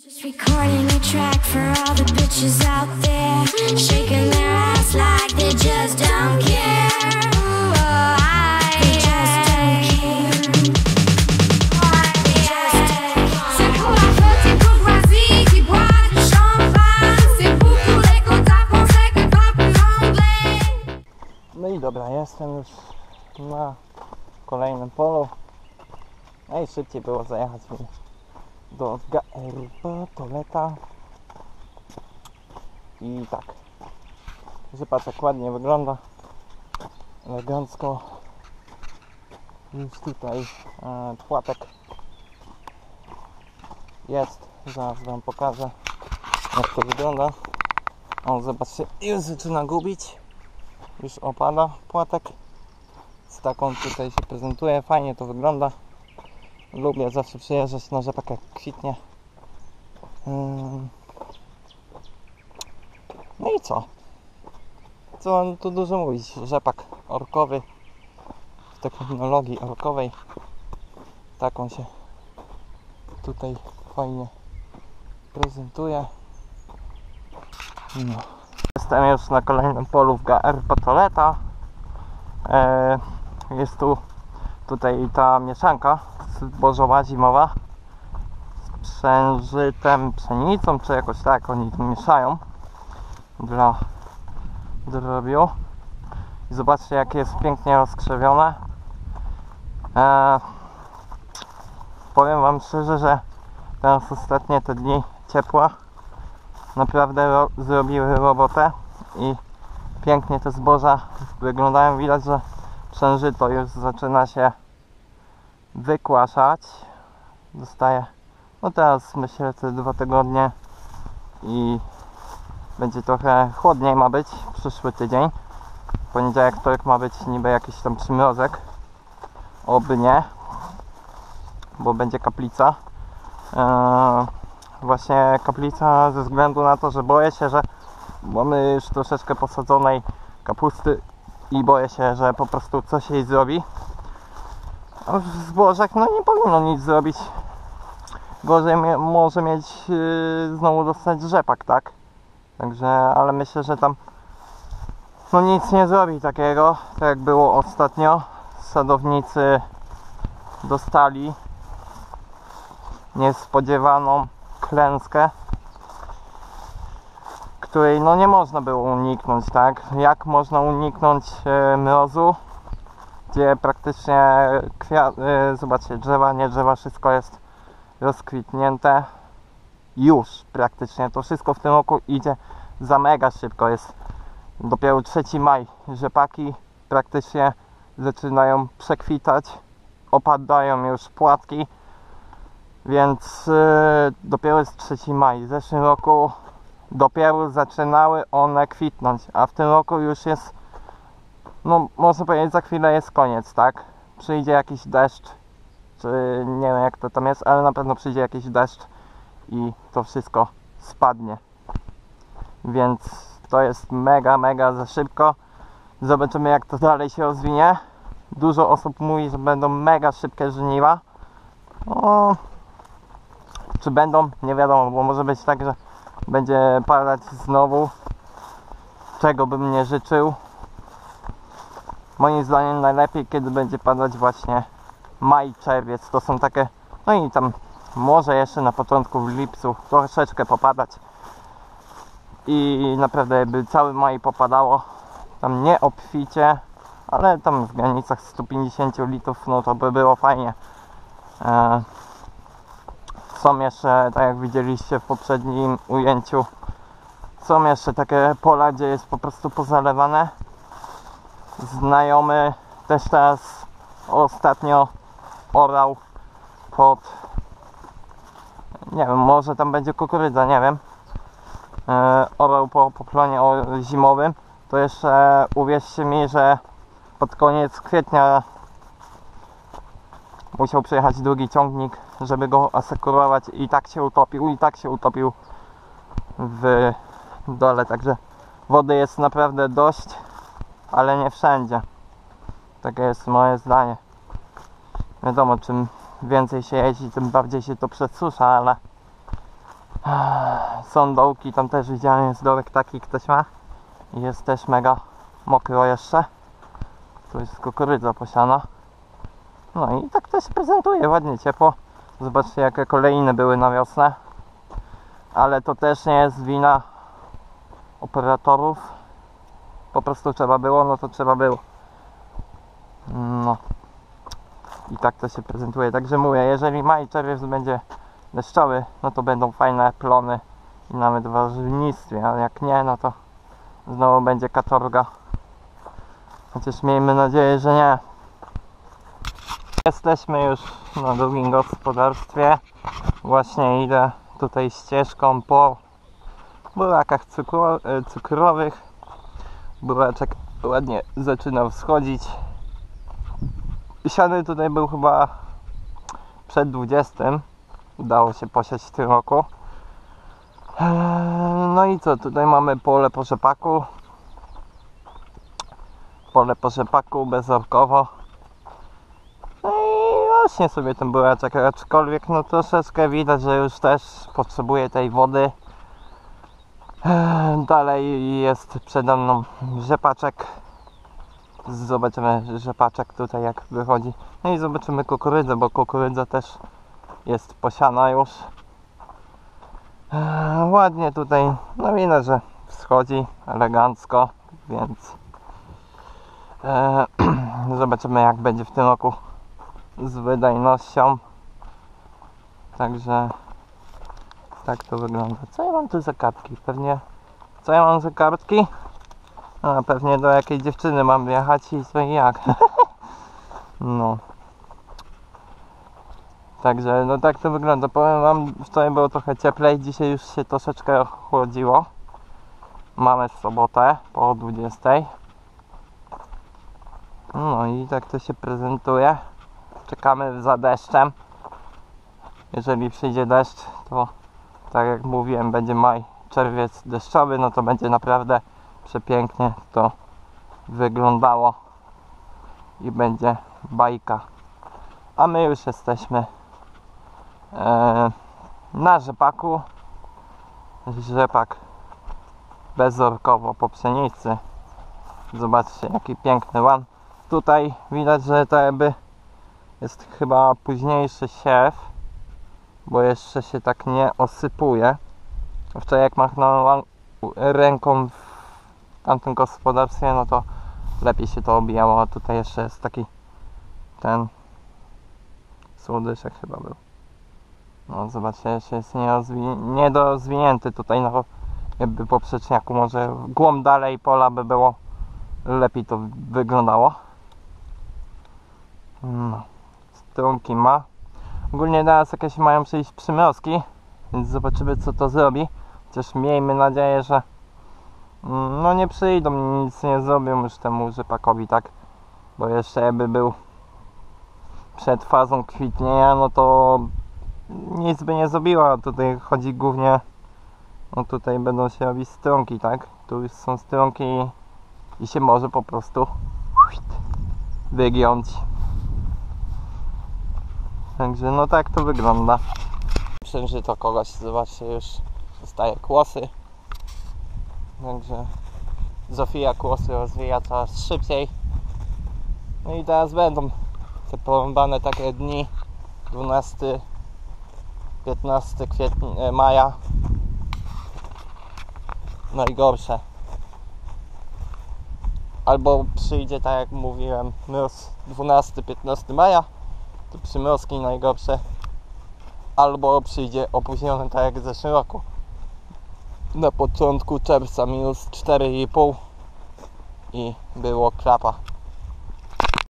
Just recording a track for all the bitches out there, shaking their ass like they just don't care. They just don't care. C'est pour la petite courtoisie qui boit du champagne. C'est pour tous les contacts français qui parlent plus anglais. No i dobra, jestem już na kolejnym polu. Ej, szybciej było zajechać mi do Toleta. I tak, zobacz jak ładnie wygląda, elegancko. Już tutaj płatek jest, zaraz wam pokażę jak to wygląda. O, zobaczcie, już zaczyna gubić, już opada płatek. Z taką tutaj się prezentuje, fajnie to wygląda. Lubię zawsze przyjeżdżać na rzepak jak kwitnie. No i co? Co tu dużo mówić? Rzepak orkowy w technologii orkowej. Taką się tutaj fajnie prezentuje. No. Jestem już na kolejnym polu w GR Patoleta. Jest tutaj ta mieszanka zbożowa zimowa z przężytem, pszenicą, czy jakoś tak oni to mieszają dla drobiu. I zobaczcie jakie jest pięknie rozkrzewione. Powiem wam szczerze, że teraz ostatnie te dni ciepła naprawdę zrobiły robotę i pięknie te zboża wyglądają. Widać, że przężyto już zaczyna się wykłaszać. Dostaję, no teraz myślę te 2 tygodnie i będzie trochę chłodniej, ma być przyszły tydzień. Poniedziałek, wtorek ma być niby jakiś tam przymrozek, oby nie, bo będzie kaplica. Właśnie kaplica ze względu na to, że boję się, że mamy już troszeczkę posadzonej kapusty i boję się, że po prostu coś jej zrobi. A w zbożach no nie powinno nic zrobić. Gorzej może mieć znowu dostać rzepak, tak? Także, ale myślę, że tam no nic nie zrobi takiego, tak jak było ostatnio. Sadownicy dostali niespodziewaną klęskę, której no nie można było uniknąć, tak? Jak można uniknąć mrozu, gdzie praktycznie zobaczcie, drzewa, nie drzewa, wszystko jest rozkwitnięte już praktycznie. To wszystko w tym roku idzie za mega szybko. Jest dopiero 3 maj, rzepaki praktycznie zaczynają przekwitać, opadają już płatki, więc dopiero jest 3 maj. W zeszłym roku dopiero zaczynały one kwitnąć, a w tym roku już jest, no można powiedzieć, za chwilę jest koniec, tak? Przyjdzie jakiś deszcz, czy nie wiem jak to tam jest, ale na pewno przyjdzie jakiś deszcz i to wszystko spadnie. Więc to jest mega za szybko. Zobaczymy jak to dalej się rozwinie. Dużo osób mówi, że będą mega szybkie żniwa. No, czy będą? Nie wiadomo, bo może być tak, że będzie padać znowu, czego bym nie życzył. Moim zdaniem najlepiej, kiedy będzie padać właśnie maj, czerwiec. To są takie, no i tam może jeszcze na początku w lipcu troszeczkę popadać. I naprawdę jakby cały maj popadało, tam nie obficie, ale tam w granicach 150 litrów, no to by było fajnie. Są jeszcze, tak jak widzieliście w poprzednim ujęciu, są jeszcze takie pola, gdzie jest po prostu pozalewane. Znajomy też teraz ostatnio orał pod, nie wiem, może tam będzie kukurydza, nie wiem. Orał po plonie zimowym. To jeszcze uwierzcie mi, że pod koniec kwietnia musiał przyjechać drugi ciągnik, żeby go asekurować i tak się utopił w dole, także wody jest naprawdę dość, ale nie wszędzie. Takie jest moje zdanie. Wiadomo, czym więcej się jeździ, tym bardziej się to przesusza, ale Są dołki, tam też widziałem, jest dołek taki, ktoś ma. Jest też mega mokro jeszcze. Tu jest kukurydza posiana. No i tak to się prezentuje, ładnie, ciepło. Zobaczcie, jakie kolejne były na wiosnę. Ale to też nie jest wina operatorów. Po prostu trzeba było, no to trzeba było. No. I tak to się prezentuje. Także mówię, jeżeli maj, czerwiec będzie deszczowy, no to będą fajne plony i nawet w warzywnictwie, ale jak nie, no to znowu będzie katorga. Chociaż miejmy nadzieję, że nie. Jesteśmy już na drugim gospodarstwie. Właśnie idę tutaj ścieżką po burakach cukrowych. Buraczek ładnie zaczynał wschodzić. Siany tutaj był chyba przed 20. Udało się posiać w tym roku. No i co, tutaj mamy pole po rzepaku. Pole po rzepaku, bezorkowo. No i rośnie sobie ten buraczek, aczkolwiek no troszeczkę widać, że już też potrzebuje tej wody. Dalej jest przede mną rzepaczek. Zobaczymy rzepaczek tutaj jak wychodzi. No i zobaczymy kukurydzę, bo kukurydza też jest posiana już. Ładnie tutaj, no widać, że wschodzi elegancko, więc zobaczymy jak będzie w tym roku z wydajnością. Także tak to wygląda. Co ja mam tu za kartki? Pewnie... Co ja mam za kartki? A, pewnie do jakiej dziewczyny mam jechać i co i jak. No. Także no tak to wygląda. Powiem wam, wczoraj było trochę cieplej, dzisiaj już się troszeczkę ochłodziło. Mamy sobotę po 20. No i tak to się prezentuje. Czekamy za deszczem. Jeżeli przyjdzie deszcz, to tak jak mówiłem, będzie maj, czerwiec deszczowy, no to będzie naprawdę przepięknie to wyglądało i będzie bajka. A my już jesteśmy na rzepaku. Rzepak bezorkowo po pszenicy. Zobaczcie jaki piękny łan. Tutaj widać, że to jakby jest chyba późniejszy siew, bo jeszcze się tak nie osypuje. Wczoraj jak machnąłem ręką w tamtym gospodarstwie, no to lepiej się to obijało, a tutaj jeszcze jest taki ten słodyszek chyba był. No zobaczcie, jeszcze jest niedorozwinięty tutaj, no jakby po przeczniaku, może w głąb dalej pola by było, lepiej to wyglądało. No, strunki ma. Ogólnie teraz jakieś mają przyjść przymrozki, więc zobaczymy co to zrobi. Chociaż miejmy nadzieję, że no nie przyjdą, nic nie zrobią już temu rzepakowi, tak? Bo jeszcze jakby był przed fazą kwitnienia, no to nic by nie zrobiła. Tutaj chodzi głównie, no tutaj będą się robić stronki, tak? Tu już są stronki i się może po prostu wygiąć. Także no tak to wygląda. Myślę, że to kogoś, zobaczcie, już dostaje kłosy. Także Zofia kłosy rozwija coraz szybciej. No i teraz będą te porąbane takie dni 12, 15 kwietnia, maja. Najgorsze. Albo przyjdzie, tak jak mówiłem, mróz 12-15 maja, to przymrozki najgorsze. Albo przyjdzie opóźniony, tak jak w zeszłym roku. Na początku czerwca minus 4,5 i było klapa.